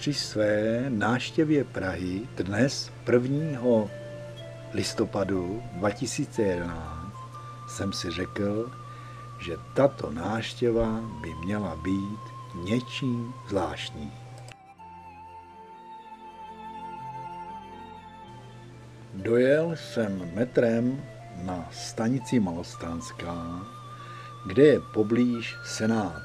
Při své návštěvě Prahy dnes 1. listopadu 2011 jsem si řekl, že tato návštěva by měla být něčím zvláštní. Dojel jsem metrem na stanici Malostánská, kde je poblíž Senát.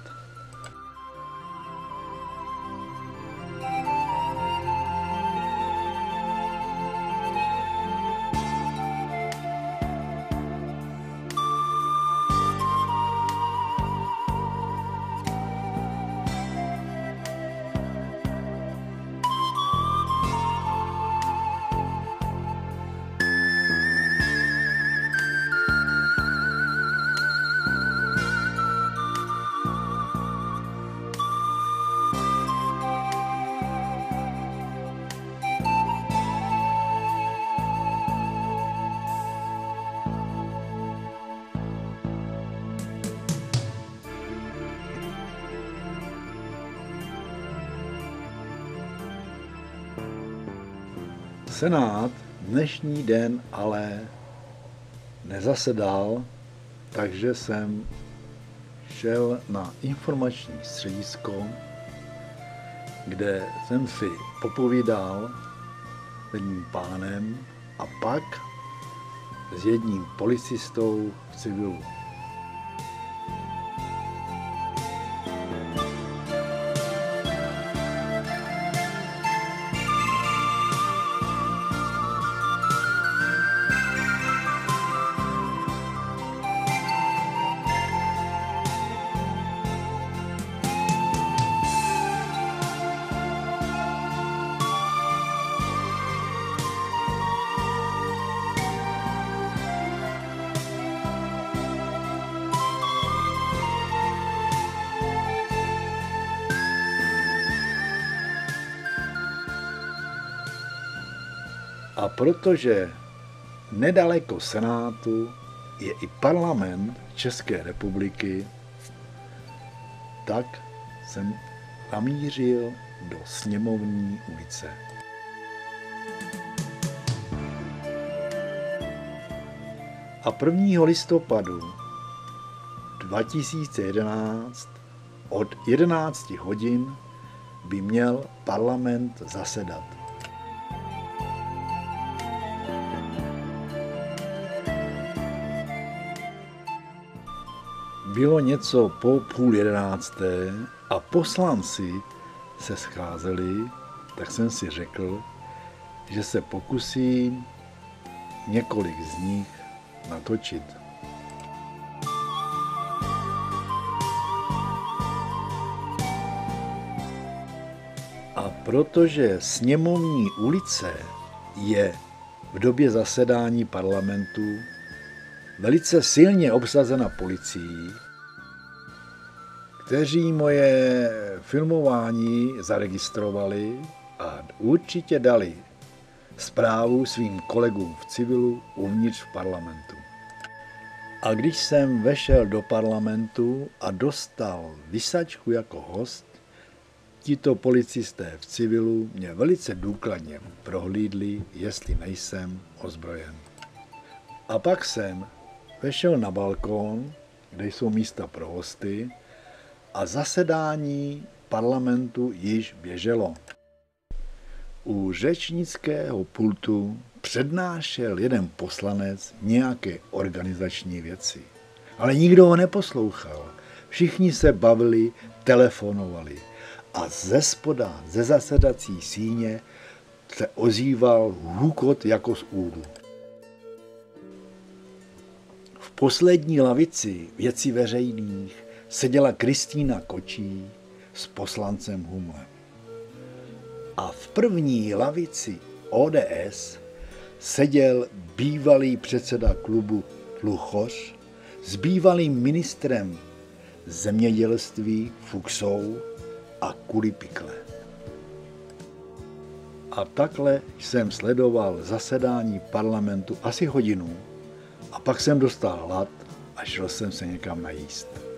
Senát dnešní den ale nezasedal, takže jsem šel na informační středisko, kde jsem si popovídal s jedním pánem a pak s jedním policistou v civilu. A protože nedaleko Senátu je i parlament České republiky, tak jsem namířil do Sněmovní ulice. A 1. listopadu 2011 od 11 hodin by měl parlament zasedat. Bylo něco po 10:30 a poslanci se scházeli, tak jsem si řekl, že se pokusím několik z nich natočit. A protože Sněmovní ulice je v době zasedání parlamentu velice silně obsazena policií, kteří moje filmování zaregistrovali a určitě dali zprávu svým kolegům v civilu uvnitř v parlamentu. A když jsem vešel do parlamentu a dostal vysačku jako host, tito policisté v civilu mě velice důkladně prohlídli, jestli nejsem ozbrojen. A pak jsem vešel na balkón, kde jsou místa pro hosty, a zasedání parlamentu již běželo. U řečnického pultu přednášel jeden poslanec nějaké organizační věci. Ale nikdo ho neposlouchal. Všichni se bavili, telefonovali. A ze spoda, ze zasedací síně se ozýval hůkot jako z údu. V poslední lavici Věcí veřejných seděla Kristýna Kočí s poslancem Humlem. A v první lavici ODS seděl bývalý předseda klubu Tluchoř s bývalým ministrem zemědělství Fuksou a Kulipikle. A takhle jsem sledoval zasedání parlamentu asi hodinu a pak jsem dostal hlad a šel jsem se někam najíst.